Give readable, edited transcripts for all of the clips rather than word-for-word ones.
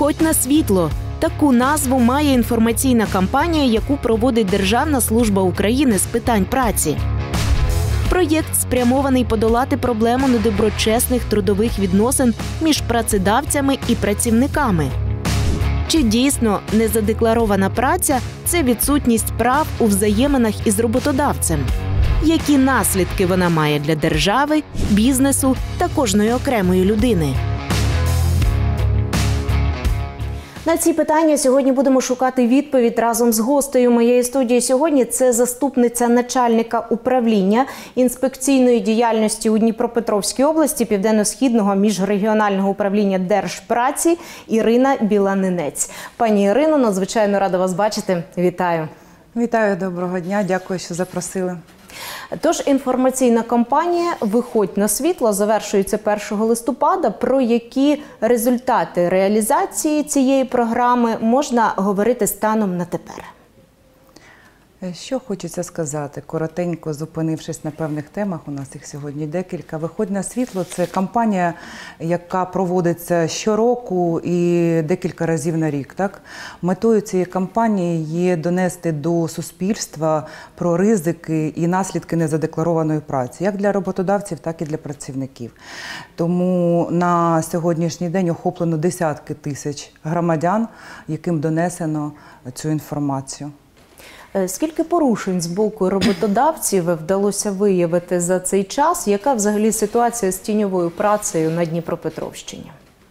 «Виходь на світло». Таку назву має інформаційна кампанія, яку проводить Державна служба України з питань праці. Проєкт спрямований подолати проблему недоброчесних трудових відносин між працедавцями і працівниками. Чи дійсно незадекларована праця – це відсутність прав у взаєминах із роботодавцем? Які наслідки вона має для держави, бізнесу та кожної окремої людини? На ці питання сьогодні будемо шукати відповідь разом з гостею моєї студії сьогодні. Це заступниця начальника управління інспекційної діяльності у Дніпропетровській області Південно-Східного міжрегіонального управління Держпраці Ірина Біланинець. Пані Ірино, надзвичайно рада вас бачити. Вітаю. Вітаю, доброго дня. Дякую, що запросили. Тож інформаційна кампанія «Виходь на світло» завершується 1 листопада. Про які результати реалізації цієї програми можна говорити станом на тепер? Що хочеться сказати, коротенько зупинившись на певних темах, у нас їх сьогодні декілька. «Виходь на світло» – це кампанія, яка проводиться щороку і декілька разів на рік. Так? Метою цієї кампанії є донести до суспільства про ризики і наслідки незадекларованої праці, як для роботодавців, так і для працівників. Тому на сьогоднішній день охоплено десятки тисяч громадян, яким донесено цю інформацію. Скільки порушень з боку роботодавців вдалося виявити за цей час? Яка взагалі ситуація з тіньовою працею на Дніпропетровщині?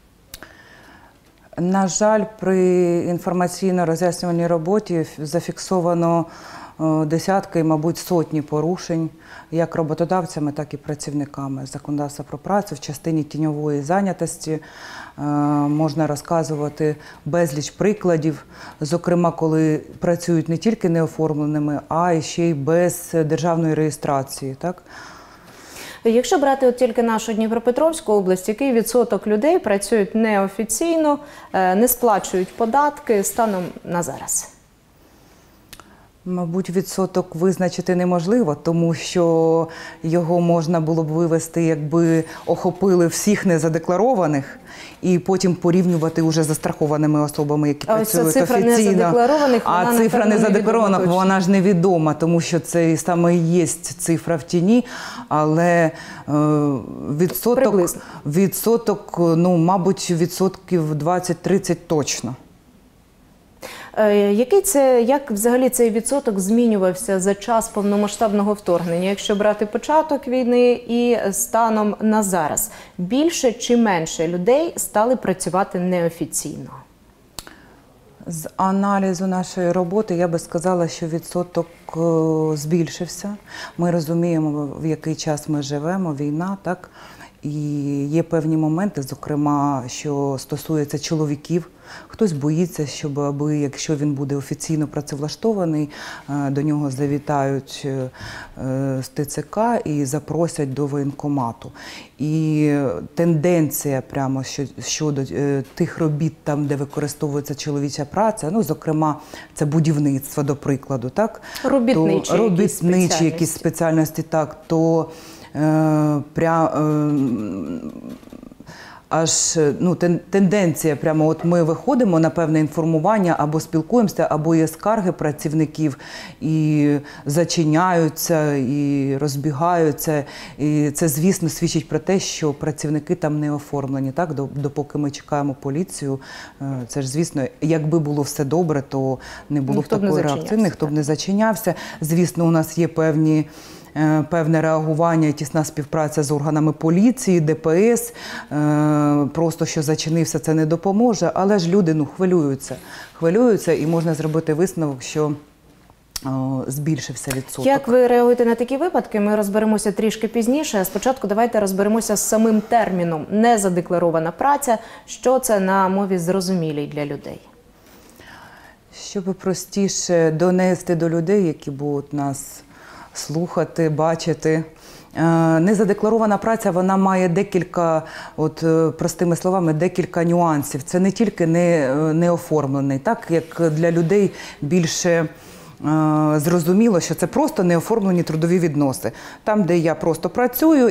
На жаль, при інформаційно-роз'яснювальній роботі зафіксовано десятки, мабуть, сотні порушень як роботодавцями, так і працівниками законодавства про працю в частині тіньової зайнятості. Можна розказувати безліч прикладів, зокрема, коли працюють не тільки неоформленими, а ще й без державної реєстрації. Так? Якщо брати тільки нашу Дніпропетровську область, який відсоток людей працюють неофіційно, не сплачують податки станом на зараз? Мабуть, відсоток визначити неможливо, тому що його можна було б вивести, якби охопили всіх незадекларованих, і потім порівнювати уже з застрахованими особами, які працюють цифра офіційно. А цифра незадекларованих, вона ж невідома, тому що це саме і є цифра в тіні, але відсоток, ну, мабуть, відсотків 20-30 точно. Як взагалі цей відсоток змінювався за час повномасштабного вторгнення, якщо брати початок війни і станом на зараз? Більше чи менше людей стали працювати неофіційно? З аналізу нашої роботи я би сказала, що відсоток збільшився. Ми розуміємо, в який час ми живемо, війна, так? І є певні моменти, зокрема, що стосується чоловіків. Хтось боїться, аби, якщо він буде офіційно працевлаштований, до нього завітають з ТЦК і запросять до воєнкомату. І тенденція прямо щодо тих робіт, там, де використовується чоловіча праця, ну, зокрема, це будівництво, до прикладу, так? Робітничі якісь спеціальності, так, то тенденція, прямо от ми виходимо на певне інформування, або спілкуємося, або є скарги працівників, і зачиняються, і розбігаються. І це, звісно, свідчить про те, що працівники там не оформлені, так, допоки ми чекаємо поліцію. Це ж, звісно, якби було все добре, то не було б такої реакції, ніхто б не зачинявся. Звісно, у нас є певне реагування і тісна співпраця з органами поліції, ДПС. Просто що зачинився, це не допоможе. Але ж люди хвилюються, і можна зробити висновок, що збільшився відсоток. Як ви реагуєте на такі випадки, ми розберемося трішки пізніше. Спочатку давайте розберемося з самим терміном «незадекларована праця». Що це на мові зрозумілій для людей? Щоб простіше донести до людей, які будуть нас слухати, бачити. Незадекларована праця, вона має декілька, простими словами, декілька нюансів. Це не тільки неоформлений, так, як для людей більше зрозуміло, що це просто неоформлені трудові відносини. Там, де я просто працюю,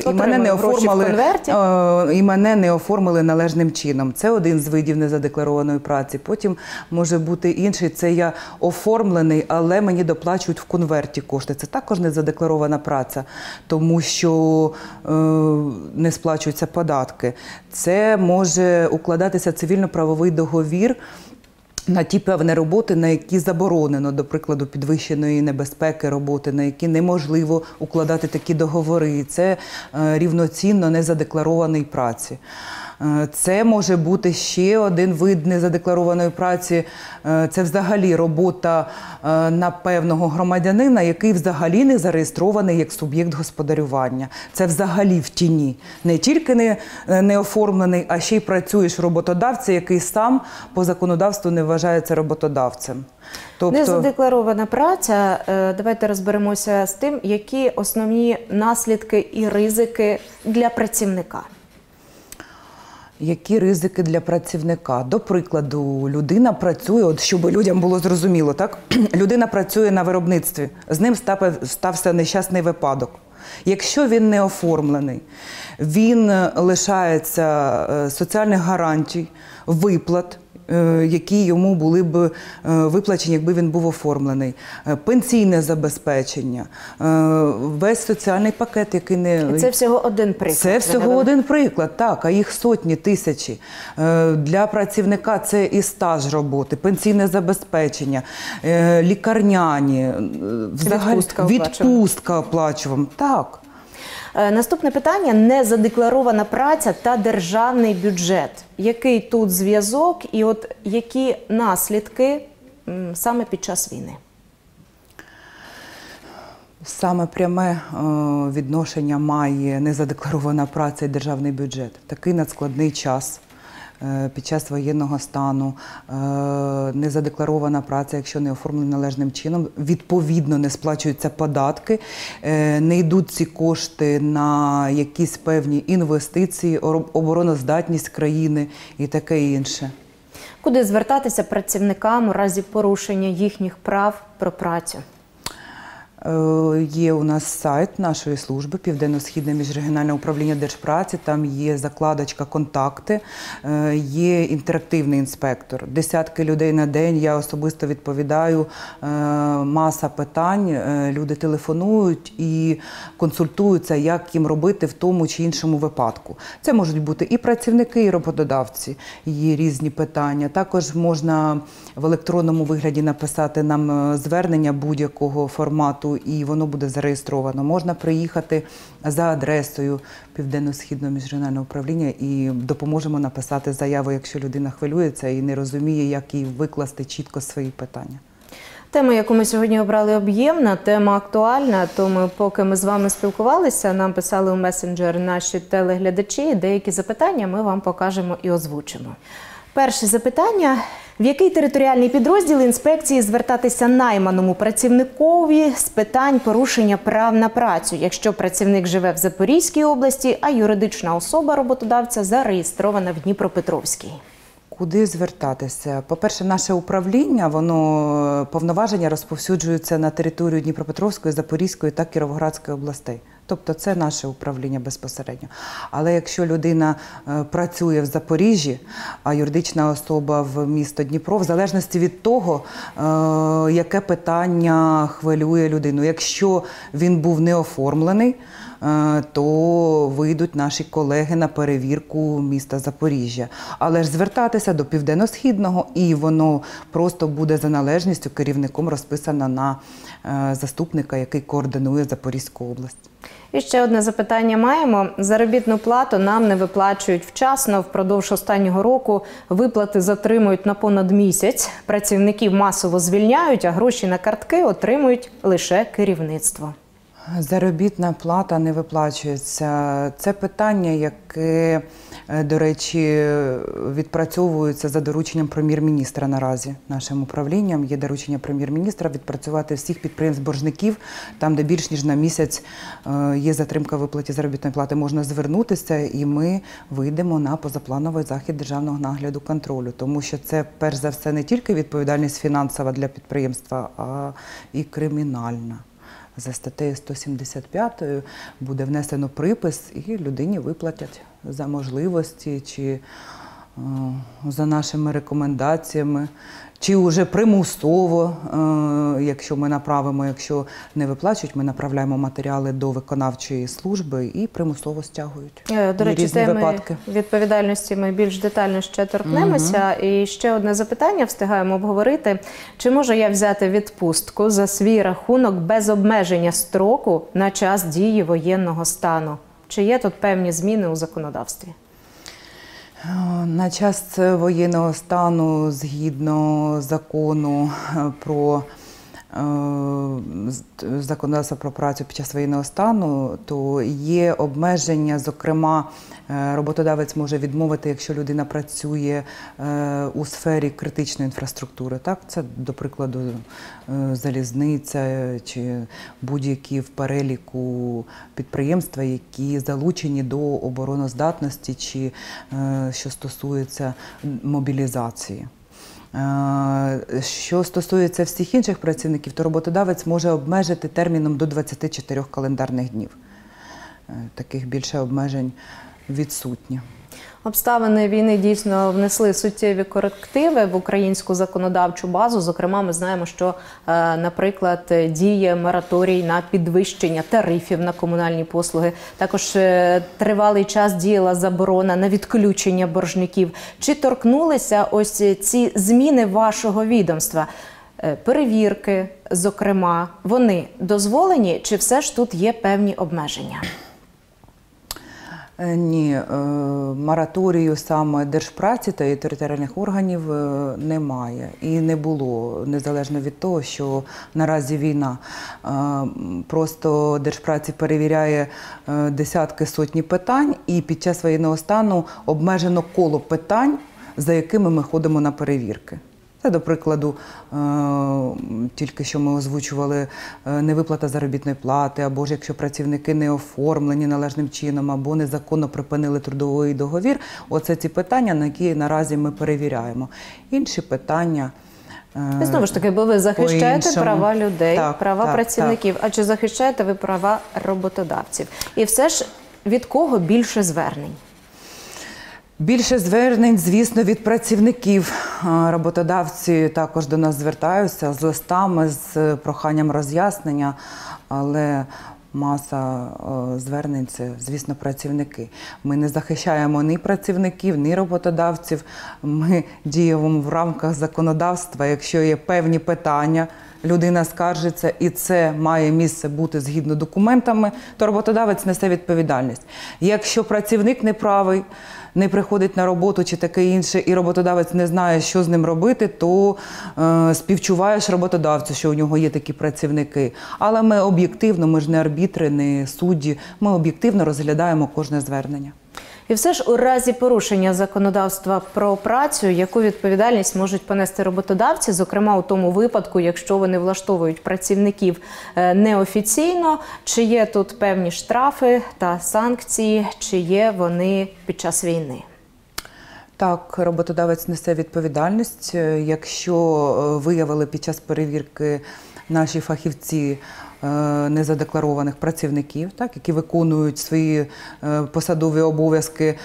і мене не оформили належним чином. Це один з видів незадекларованої праці. Потім може бути інший, це я оформлений, але мені доплачують в конверті кошти. Це також незадекларована праця, тому що не сплачуються податки. Це може укладатися цивільно-правовий договір на ті певні роботи, на які заборонено, до прикладу, підвищеної небезпеки роботи, на які неможливо укладати такі договори. Це рівноцінно незадекларованій праці. Це може бути ще один вид незадекларованої праці. Це взагалі робота на певного громадянина, який взагалі не зареєстрований як суб'єкт господарювання. Це взагалі в тіні. Не тільки не оформлений, а ще й працюєш роботодавця, який сам по законодавству не вважається роботодавцем. Тобто... Незадекларована праця. Давайте розберемося з тим, які основні наслідки і ризики для працівника. Які ризики для працівника? До прикладу, людина працює, от щоб людям було зрозуміло, так? Людина працює на виробництві, з ним стався нещасний випадок. Якщо він не оформлений, він лишається соціальних гарантій, виплат, які йому були б виплачені, якби він був оформлений. Пенсійне забезпечення, весь соціальний пакет, який не... І це всього один приклад. Це всього один приклад, так, а їх сотні, тисячі. Для працівника це і стаж роботи, пенсійне забезпечення, лікарняні, відпустка оплачувана. Так. Наступне питання – незадекларована праця та державний бюджет. Який тут зв'язок і от які наслідки саме під час війни? Саме пряме відношення має незадекларована праця і державний бюджет. Такий надскладний час. Під час воєнного стану незадекларована праця, якщо не оформлена належним чином, відповідно не сплачуються податки, не йдуть ці кошти на якісь певні інвестиції, обороноздатність країни і таке інше. Куди звертатися працівникам у разі порушення їхніх прав про працю? Є у нас сайт нашої служби Південно-Східне міжрегіональне управління Держпраці, там є закладочка «Контакти», є інтерактивний інспектор. Десятки людей на день, я особисто відповідаю, маса питань, люди телефонують і консультуються, як їм робити в тому чи іншому випадку. Це можуть бути і працівники, і роботодавці, є різні питання. Також можна в електронному вигляді написати нам звернення будь-якого формату, і воно буде зареєстровано. Можна приїхати за адресою Південно-Східного міжрегіонального управління і допоможемо написати заяву, якщо людина хвилюється і не розуміє, як їй викласти чітко свої питання. Тема, яку ми сьогодні обрали, об'ємна, тема актуальна, тому поки ми з вами спілкувалися, нам писали у месенджер наші телеглядачі, деякі запитання ми вам покажемо і озвучимо. Перше запитання. В який територіальний підрозділ інспекції звертатися найманому працівникові з питань порушення прав на працю, якщо працівник живе в Запорізькій області, а юридична особа роботодавця зареєстрована в Дніпропетровській? Куди звертатися? По-перше, наше управління, воно повноваження розповсюджуються на територію Дніпропетровської, Запорізької та Кіровоградської областей. Тобто це наше управління безпосередньо. Але якщо людина працює в Запоріжжі, а юридична особа в місто Дніпро, в залежності від того, яке питання хвилює людину. Якщо він був не оформлений, то вийдуть наші колеги на перевірку міста Запоріжжя. Але ж звертатися до Південно-Східного, і воно просто буде за належністю керівником розписано на заступника, який координує Запорізьку область. І ще одне запитання маємо. Заробітну плату нам не виплачують вчасно. Впродовж останнього року виплати затримують на понад місяць. Працівників масово звільняють, а гроші на картки отримують лише керівництво. Заробітна плата не виплачується. Це питання, яке, до речі, відпрацьовується за дорученням прем'єр-міністра наразі. Нашим управлінням є доручення прем'єр-міністра відпрацювати всіх підприємств-боржників, там, де більш ніж на місяць є затримка в виплаті заробітної плати. Можна звернутися, і ми вийдемо на позаплановий захід державного нагляду контролю. Тому що це, перш за все, не тільки відповідальність фінансова для підприємства, а і кримінальна. За статтею 175 буде внесено припис, і людині виплатять за можливості, чи за нашими рекомендаціями, чи вже примусово, якщо ми направимо, якщо не виплачують, ми направляємо матеріали до виконавчої служби і примусово стягують. До речі, різні випадки. Відповідальності ми більш детально ще торкнемося. І ще одне запитання встигаємо обговорити. Чи можу я взяти відпустку за свій рахунок без обмеження строку на час дії воєнного стану? Чи є тут певні зміни у законодавстві? На час воєнного стану, згідно закону про законодавство про працю під час воєнного стану, то є обмеження, зокрема, роботодавець може відмовити, якщо людина працює у сфері критичної інфраструктури. Так? Це, до прикладу, залізниця чи будь-які в переліку підприємства, які залучені до обороноздатності чи що стосується мобілізації. Що стосується всіх інших працівників, то роботодавець може обмежити терміном до 24 календарних днів. Таких більше обмежень відсутні. Обставини війни дійсно внесли суттєві корективи в українську законодавчу базу. Зокрема, ми знаємо, що, наприклад, діє мораторій на підвищення тарифів на комунальні послуги. Також тривалий час діяла заборона на відключення боржників. Чи торкнулися ось ці зміни вашого відомства? Перевірки, зокрема, вони дозволені, чи все ж тут є певні обмеження? Ні, мораторію саме Держпраці та її територіальних органів немає і не було, незалежно від того, що наразі війна. Просто Держпраці перевіряє десятки, сотні питань, і під час воєнного стану обмежено коло питань, за якими ми ходимо на перевірки. Це, до прикладу, тільки що ми озвучували невиплата заробітної плати, або ж якщо працівники не оформлені належним чином, або незаконно припинили трудовий договір. Оце ці питання, на які наразі ми перевіряємо. Інші питання І знову ж таки, бо ви захищаєте права людей, права працівників, так. А чи захищаєте ви права роботодавців? І все ж від кого більше звернень? Більше звернень, звісно, від працівників. Роботодавці також до нас звертаються з листами, з проханням роз'яснення, але маса звернень – це, звісно, працівники. Ми не захищаємо ні працівників, ні роботодавців. Ми діємо в рамках законодавства. Якщо є певні питання, людина скаржиться, і це має місце бути згідно документами, то роботодавець несе відповідальність. Якщо працівник неправий, не приходить на роботу чи таке інше, і роботодавець не знає, що з ним робити, то співчуваєш роботодавцю, що у нього є такі працівники. Але ми об'єктивно, ми ж не арбітри, не судді, ми об'єктивно розглядаємо кожне звернення. І все ж у разі порушення законодавства про працю, яку відповідальність можуть понести роботодавці, зокрема у тому випадку, якщо вони влаштовують працівників неофіційно, чи є тут певні штрафи та санкції, чи є вони під час війни? Так, роботодавець несе відповідальність. Якщо виявили під час перевірки наші фахівці незадекларованих працівників, так, які виконують свої посадові обов'язки,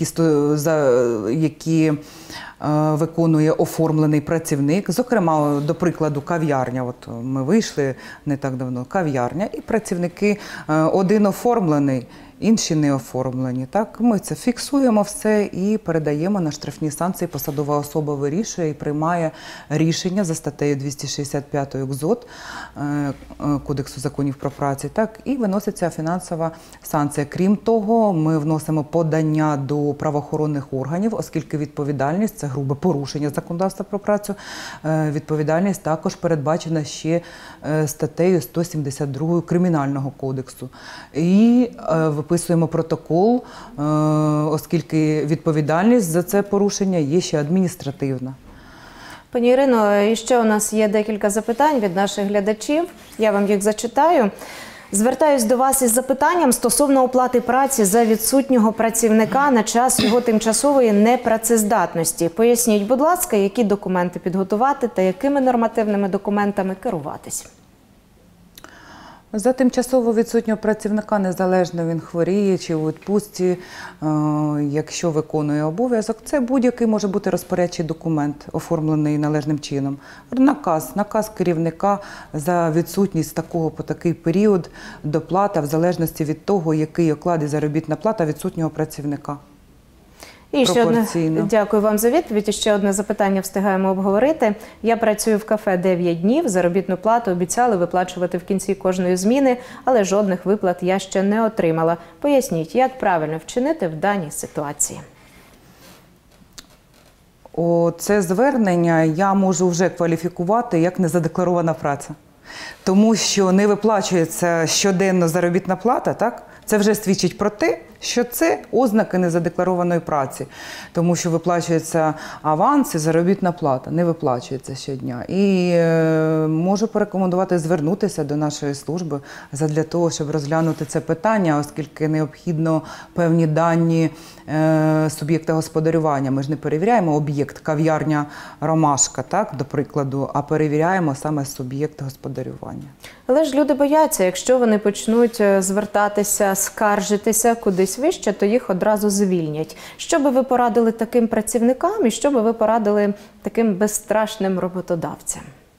які виконує оформлений працівник. Зокрема, до прикладу, кав'ярня. От ми вийшли не так давно, кав'ярня, і працівники один оформлений, інші не оформлені. Так, ми це фіксуємо все і передаємо на штрафні санкції. Посадова особа вирішує і приймає рішення за статтею 265 КЗОТ Кодексу законів про працю, так, і виноситься фінансова санкція. Крім того, ми вносимо подання до правоохоронних органів, оскільки відповідальність – це грубе порушення законодавства про працю. Відповідальність також передбачена ще статтею 172 Кримінального кодексу. І виписуємо протокол, оскільки відповідальність за це порушення є ще адміністративна. Пані Ірино, і ще у нас є декілька запитань від наших глядачів. Я вам їх зачитаю. Звертаюсь до вас із запитанням стосовно оплати праці за відсутнього працівника на час його тимчасової непрацездатності. Поясніть, будь ласка, які документи підготувати та якими нормативними документами керуватись? За тимчасово відсутнього працівника, незалежно він хворіє чи у відпустці, якщо виконує обов'язок, це будь-який може бути розпорядчий документ, оформлений належним чином. Наказ керівника за відсутність такого по такий період, доплата в залежності від того, який оклад і заробітна плата відсутнього працівника. І ще одне, дякую вам за відповідь. І ще одне запитання встигаємо обговорити. Я працюю в кафе 9 днів, заробітну плату обіцяли виплачувати в кінці кожної зміни, але жодних виплат я ще не отримала. Поясніть, як правильно вчинити в даній ситуації? Це звернення я можу вже кваліфікувати як незадекларована праця. Тому що не виплачується щоденно заробітна плата, так? Це вже свідчить про те, що це ознаки незадекларованої праці, тому що виплачується аванс і заробітна плата, не виплачується щодня. І можу порекомендувати звернутися до нашої служби задля того, щоб розглянути це питання, оскільки необхідно певні дані суб'єкта господарювання. Ми ж не перевіряємо об'єкт кав'ярня «Ромашка», так, до прикладу, а перевіряємо саме суб'єкт господарювання. Але ж люди бояться, якщо вони почнуть звертатися, скаржитися кудись вище, то їх одразу звільнять. Що би ви порадили таким працівникам і що би ви порадили таким безстрашним роботодавцям?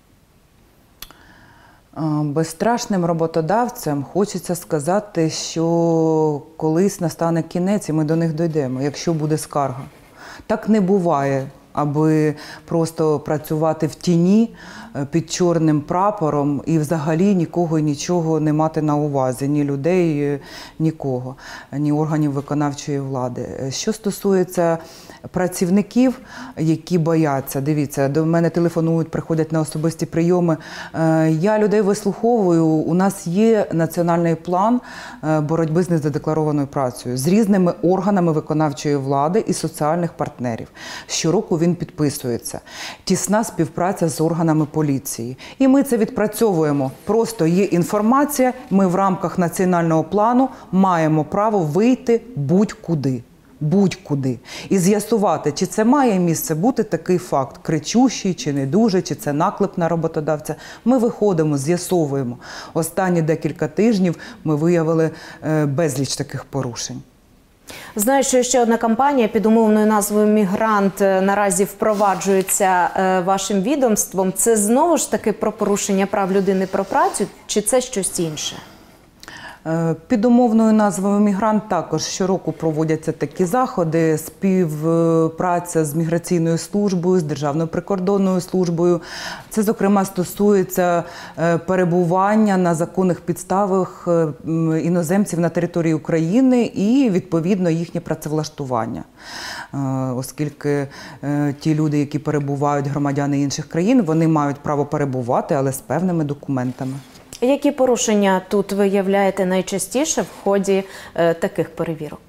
Безстрашним роботодавцям хочеться сказати, що колись настане кінець і ми до них дійдемо, якщо буде скарга. Так не буває, аби просто працювати в тіні під чорним прапором і взагалі нікого і нічого не мати на увазі, ні людей, нікого, ні органів виконавчої влади. Що стосується працівників, які бояться, дивіться, до мене телефонують, приходять на особисті прийоми, я людей вислуховую, у нас є національний план боротьби з незадекларованою працею з різними органами виконавчої влади і соціальних партнерів. Щороку він підписується. Тісна співпраця з органами поліції. І ми це відпрацьовуємо. Просто є інформація, ми в рамках національного плану маємо право вийти будь-куди. Будь-куди. І з'ясувати, чи це має місце бути такий факт, кричущий, чи не дуже, чи це наклеп на роботодавця. Ми виходимо, з'ясовуємо. Останні декілька тижнів ми виявили безліч таких порушень. Знаю, що ще одна кампанія під умовною назвою «Мігрант» наразі впроваджується вашим відомством. Це знову ж таки про порушення прав людини, про працю, чи це щось інше? Під умовною назвою «Мігрант» також щороку проводяться такі заходи, співпраця з міграційною службою, з Державною прикордонною службою. Це, зокрема, стосується перебування на законних підставах іноземців на території України і, відповідно, їхнє працевлаштування. Оскільки ті люди, які перебувають, громадяни інших країн, вони мають право перебувати, але з певними документами. Які порушення тут виявляєте найчастіше в ході таких перевірок?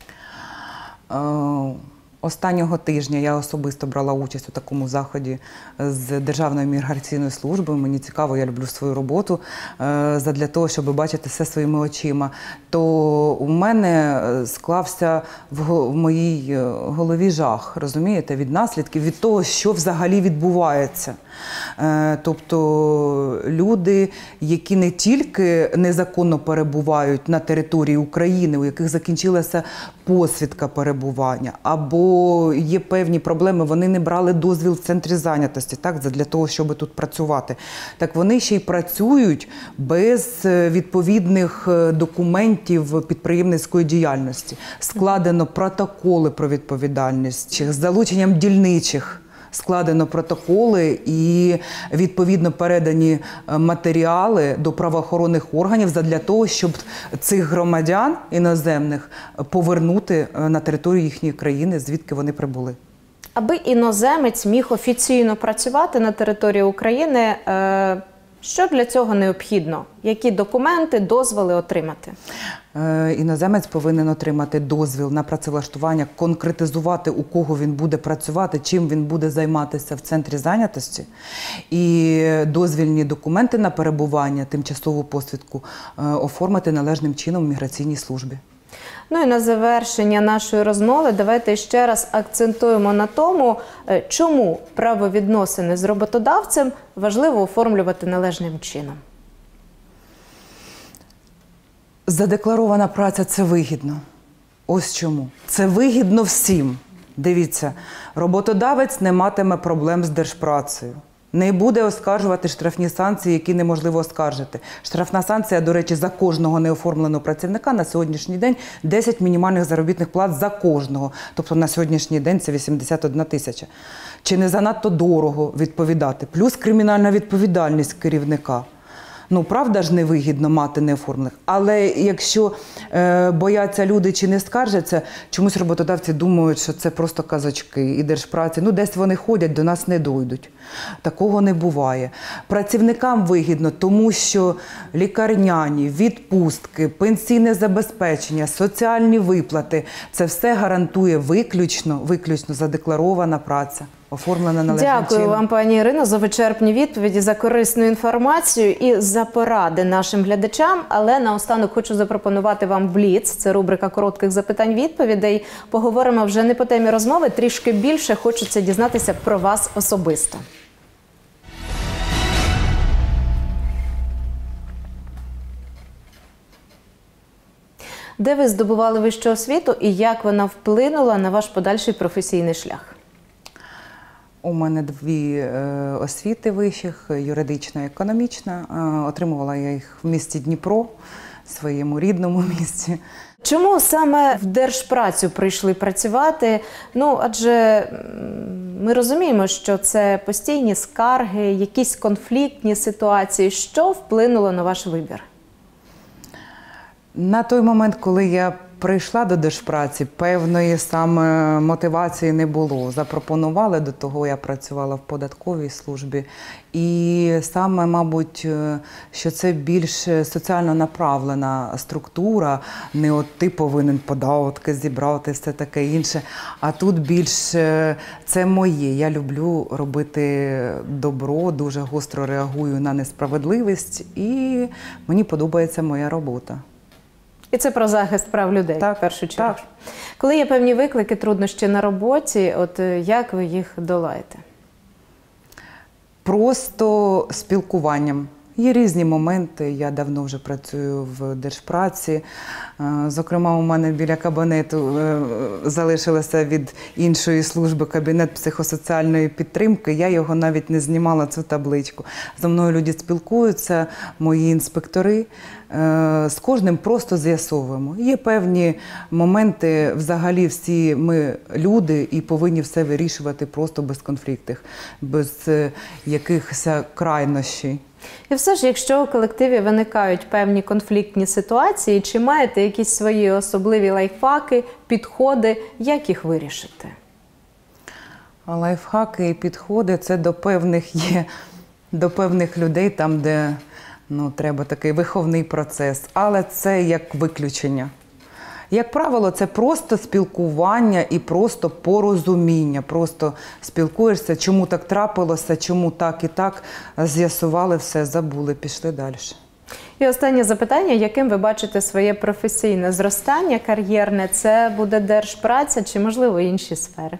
Останнього тижня я особисто брала участь у такому заході з Державною міграційною службою. Мені цікаво, я люблю свою роботу, задля того, щоб бачити все своїми очима. То у мене склався в моїй голові жах, розумієте, від наслідків, від того, що взагалі відбувається. Тобто люди, які не тільки незаконно перебувають на території України, у яких закінчилася посвідка перебування, або або є певні проблеми, вони не брали дозвіл в центрі зайнятості, так, для того, щоб тут працювати. Так вони ще й працюють без відповідних документів підприємницької діяльності. Складено протоколи про відповідальність, з залученням дільничих. Складено протоколи і, відповідно, передані матеріали до правоохоронних органів для того, щоб цих громадян іноземних повернути на територію їхньої країни, звідки вони прибули. Аби іноземець міг офіційно працювати на території України, що для цього необхідно? Які документи, дозволи отримати? Іноземець повинен отримати дозвіл на працевлаштування, конкретизувати, у кого він буде працювати, чим він буде займатися в центрі зайнятості. І дозвільні документи на перебування, тимчасову посвідку оформити належним чином в міграційній службі. Ну і на завершення нашої розмови давайте ще раз акцентуємо на тому, чому правовідносини з роботодавцем важливо оформлювати належним чином. Задекларована праця – це вигідно. Ось чому. Це вигідно всім. Дивіться, роботодавець не матиме проблем з держпрацею. Не буде оскаржувати штрафні санкції, які неможливо оскаржити. Штрафна санкція, до речі, за кожного неоформленого працівника на сьогоднішній день 10 мінімальних заробітних плат за кожного. Тобто на сьогоднішній день це 81 тисяча. Чи не занадто дорого відповідати? Плюс кримінальна відповідальність керівника. Ну, правда ж, невигідно мати неоформлених. Але якщо бояться люди чи не скаржаться, чомусь роботодавці думають, що це просто казочки і держпраці. Ну, десь вони ходять, до нас не дойдуть. Такого не буває. Працівникам вигідно, тому що лікарняні, відпустки, пенсійне забезпечення, соціальні виплати – це все гарантує виключно задекларована праця. Оформлена належним чином. Дякую вам, пані Ірино, за вичерпні відповіді, за корисну інформацію і за поради нашим глядачам. Але наостанок хочу запропонувати вам бліц. Це рубрика коротких запитань-відповідей. Поговоримо вже не по темі розмови, трішки більше хочеться дізнатися про вас особисто. Де ви здобували вищу освіту і як вона вплинула на ваш подальший професійний шлях? У мене 2 освіти вищих, юридична і економічна. Отримувала я їх в місті Дніпро, в своєму рідному місті. Чому саме в держпрацю прийшли працювати? Ну, адже ми розуміємо, що це постійні скарги, якісь конфліктні ситуації. Що вплинуло на ваш вибір? На той момент, коли я прийшла до держпраці, певної саме мотивації не було. Запропонували, до того я працювала в податковій службі. І саме, мабуть, що це більш соціально направлена структура, не от ти повинен податки зібрати, все таке інше. А тут більш це моє. Я люблю робити добро, дуже гостро реагую на несправедливість і мені подобається моя робота. І це про захист прав людей, так, в першу чергу. Так. Коли є певні виклики, труднощі на роботі, от як ви їх долаєте? Просто спілкуванням. Є різні моменти, я давно вже працюю в держпраці. Зокрема, у мене біля кабінету залишилося від іншої служби кабінет психосоціальної підтримки. Я його навіть не знімала, цю табличку. Зі мною люди спілкуються, мої інспектори. З кожним просто з'ясовуємо. Є певні моменти, взагалі всі ми люди і повинні все вирішувати просто без конфліктів, без якихось крайнощів. І все ж, якщо у колективі виникають певні конфліктні ситуації, чи маєте якісь свої особливі лайфхаки, підходи, як їх вирішити? Лайфхаки і підходи – це до певних людей, там, де треба такий виховний процес. Але це як виключення. Як правило, це просто спілкування і просто порозуміння. Просто спілкуєшся, чому так трапилося, чому так і так, з'ясували все, забули, пішли далі. І останнє запитання, яким ви бачите своє професійне зростання, кар'єрне, це буде держпраця чи, можливо, інші сфери?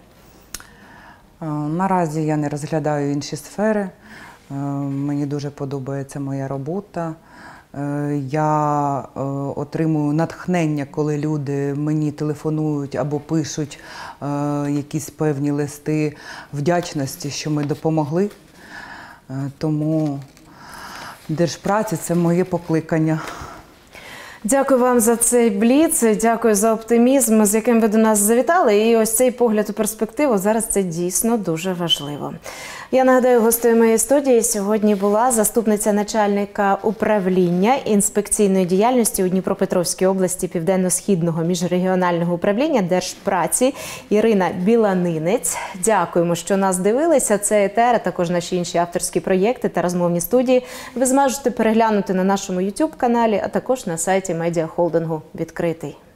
Наразі я не розглядаю інші сфери. Мені дуже подобається моя робота. Я отримую натхнення, коли люди мені телефонують або пишуть якісь певні листи вдячності, що ми допомогли. Тому Держпраці – це моє покликання. Дякую вам за цей бліц, дякую за оптимізм, з яким ви до нас завітали. І ось цей погляд у перспективу, зараз це дійсно дуже важливо. Я нагадаю, гостею моєї студії сьогодні була заступниця начальника управління інспекційної діяльності у Дніпропетровській області Південно-Східного міжрегіонального управління Держпраці Ірина Біланинець. Дякуємо, що нас дивилися. Це ЕТР, а також наші інші авторські проєкти та розмовні студії ви зможете переглянути на нашому YouTube-каналі, а також на сайті медіахолдингу «Відкритий».